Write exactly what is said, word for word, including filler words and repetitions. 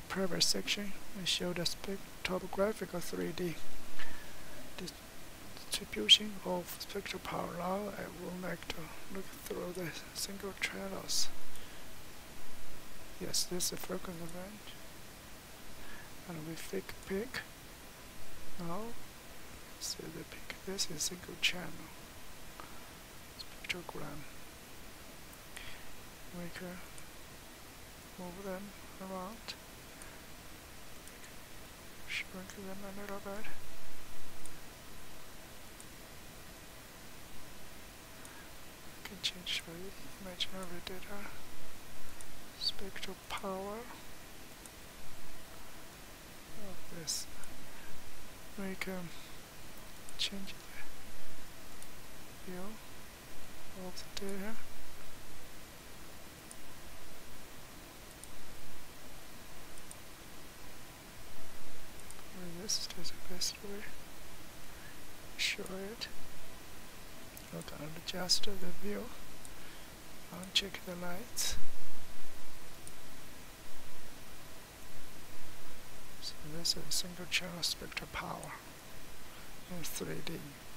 previous section, we showed the topographical three D distribution of spectral power. Now I would like to look through the single channels. Yes, this is the frequency range, and we pick pick. Now, see the pick. This is single channel spectrogram. We can move them around, shrink them a little bit. We can change the imaginary data, spectral power of this. We can change the view of the data. This is the best way to show it. I'm going to adjust the view. I'll check the lights. So this is single channel spectral power in three D.